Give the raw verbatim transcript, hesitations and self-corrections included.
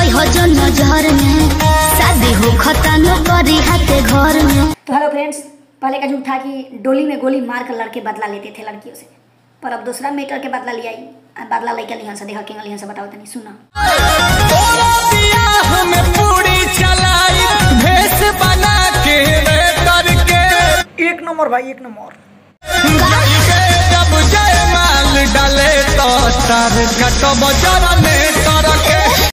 हो जो नजर में, शादी हो खतानो करी हाथे घर में। तो हेलो फ्रेंड्स, पहले का झूठ था कि डोली में गोली मार कर लड़के बदला लेते थे लड़कियों से, पर अब दूसरा मीटर के बदला लिया बदला लेके लिहन से देखा किंग लिहन से बताओ तनी सुना। एक नंबर भाई, एक नंबर। जब जय माल डाले तो तार कटो बजाने तार के